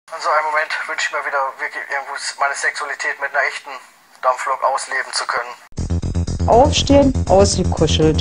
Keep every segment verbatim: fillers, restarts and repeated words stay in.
In so einem Moment wünsche ich mir wieder wirklich irgendwo meine Sexualität mit einer echten Dampflok ausleben zu können. Aufstehen, ausgekuschelt.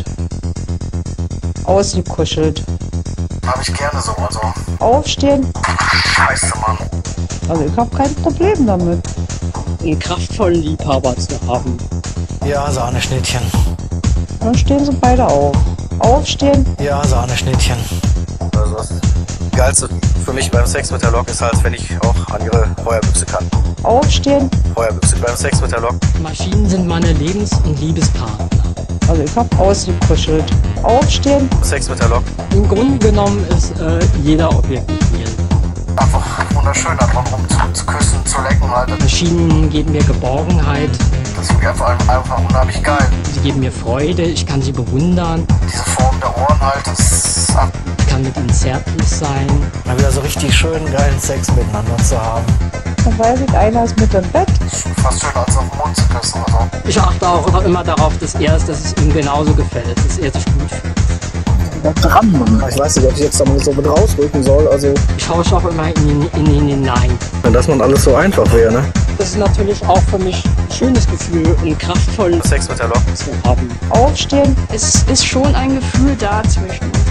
Ausgekuschelt. Habe ich gerne so, also. Aufstehen. Scheiße, Mann. Also ich habe kein Problem damit. Einen kraftvollen Liebhaber zu haben. Ja, Sahneschnittchen. Dann stehen sie beide auf. Aufstehen. Ja, Sahneschnittchen. Also das Geilste für mich beim Sex mit der Lok ist halt, wenn ich auch an ihre Feuerbüchse kann. Aufstehen. Feuerbüchse beim Sex mit der Lok. Maschinen sind meine Lebens- und Liebespartner. Also ich habe ausgekuschelt. Aufstehen. Sex mit der Lok. Im Grunde genommen ist äh, jeder objektiviert. Einfach wunderschön, da dran rum zu, zu küssen, zu lecken, halt. Maschinen geben mir Geborgenheit, Das ist einfach, einfach unheimlich geil. sie geben mir Freude, ich kann sie bewundern, Diese Form der Ohren halt, das ist ab. ich kann mit ihnen zärtlich sein. Mal wieder so richtig schönen, geilen Sex miteinander zu haben. Dann weiß ich, einer ist mit im Bett. Fast schöner als auf den Mund zu küssen. Also. Ich achte auch immer darauf, dass er es, dass es ihm genauso gefällt, dass er sich gut fühlt. Dran, Mann. Ich weiß nicht, ob ich jetzt da mal so mit rausrücken soll, also... Ich schaue auch immer in ihn, in ihn hinein. Wenn das man alles so einfach wäre, ne? Das ist natürlich auch für mich ein schönes Gefühl, einen kraftvollen Sex mit der Lok. zu haben. Aufstehen. Es ist schon ein Gefühl da zwischen uns.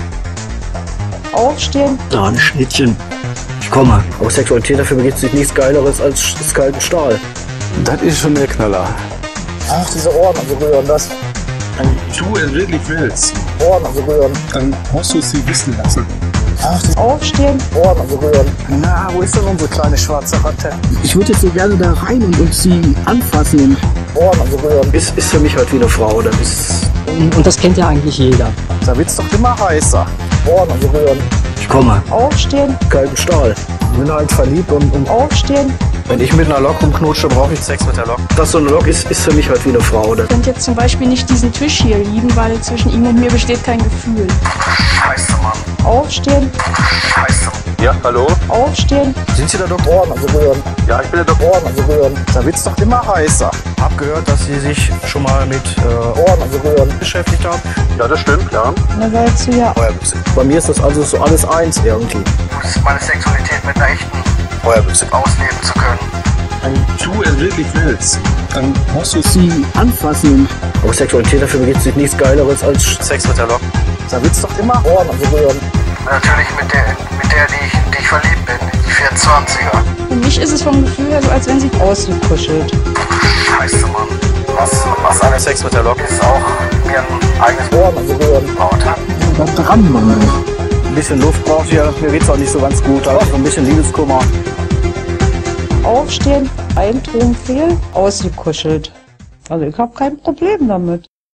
Aufstehen. Sahneschnittchen. Ich komme. Aber Sexualität, dafür gibt sich nichts Geileres als das kalten Stahl. Das ist schon der Knaller. Ach, diese Ohren berühren, das... Wenn du es wirklich willst, Ohren berühren. dann musst du es sie wissen lassen. Ach, die Aufstehen. Ohren berühren. Na, wo ist denn unsere kleine schwarze Ratte? Ich würde jetzt so gerne da rein und, und sie anfassen. Ohren berühren. Ist, ist für mich halt wie eine Frau. Das ist... Und, und das kennt ja eigentlich jeder. Da wird's doch immer heißer. Ohren berühren. Ich komme. Aufstehen. Kalten Stahl. Ich bin halt verliebt und... und Aufstehen. Wenn ich mit einer Lok rumknutsche, brauche ich Sex mit der Lok. dass so eine Lok ist, ist für mich halt wie eine Frau. Das Ich könnte jetzt zum Beispiel nicht diesen Tisch hier lieben, weil zwischen ihm und mir besteht kein Gefühl. Scheiße, Mann. Aufstehen. Scheiße. Ja, hallo? Aufstehen. Sind Sie der Doktor? Ohren berühren. Ja, ich bin der Doktor. Ohren berühren. Da wird's doch immer heißer. Hab gehört, dass Sie sich schon mal mit äh, Ohren berühren. beschäftigt haben. Ja, das stimmt, ja. Dann sagst du ja. Feuerbüchse. Bei mir ist das also so alles eins irgendwie. Meine Sexualität mit einer echten Feuerbüchse. ausleben zu können. Wenn du es wirklich willst, dann musst du es Sie anfassen. Aber Sexualität, dafür gibt sich nichts Geileres als... Sex mit der Lok. Da wird's doch immer Ohren berühren. Natürlich mit der, mit der die, ich, die ich verliebt bin, die vierundzwanziger. Für mich ist es vom Gefühl her so, als wenn sie Ausgekuschelt. Scheiße, Mann. Was, was alles Sex mit der Lok. ist auch mir ein eigenes Ohren berühren. Wort. Da dran, Mann. Ein bisschen Luft braucht ihr. Mir geht's auch nicht so ganz gut. Also ein bisschen Liebeskummer. Aufstehen. Ein Ton fehlt. Ausgekuschelt. Also ich habe kein Problem damit.